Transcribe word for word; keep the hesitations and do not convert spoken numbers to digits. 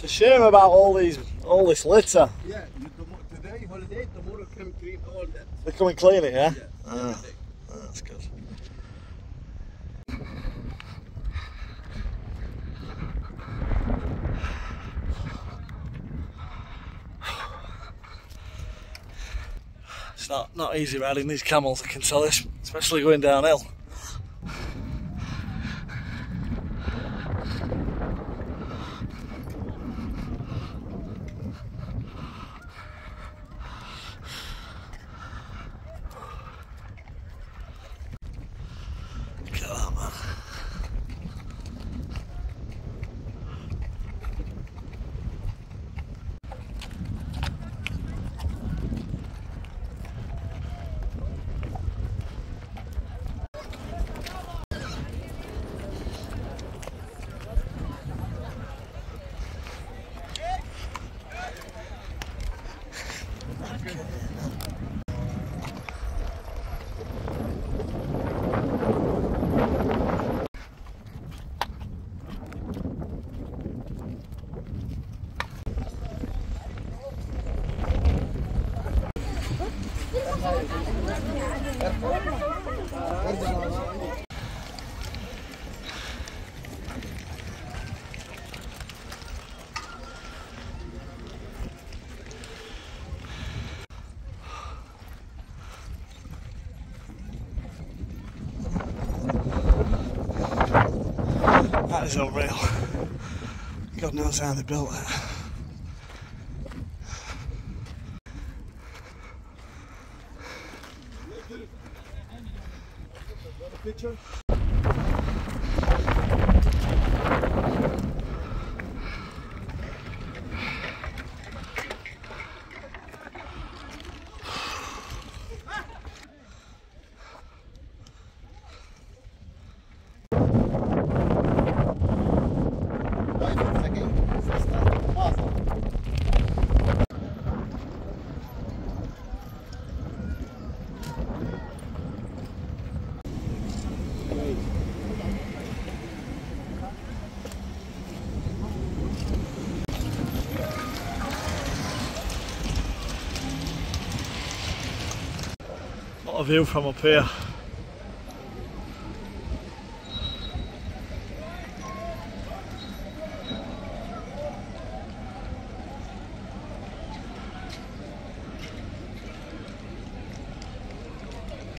It's a shame about all these, all this litter. Yeah, today holiday, tomorrow come clean all that. They come and clean it, yeah? Yeah, Ah, that's good. It's not, not easy riding these camels, I can tell this, especially going downhill. Look at that, man. That is unreal. God knows how they built it. Picture. What a view from up here.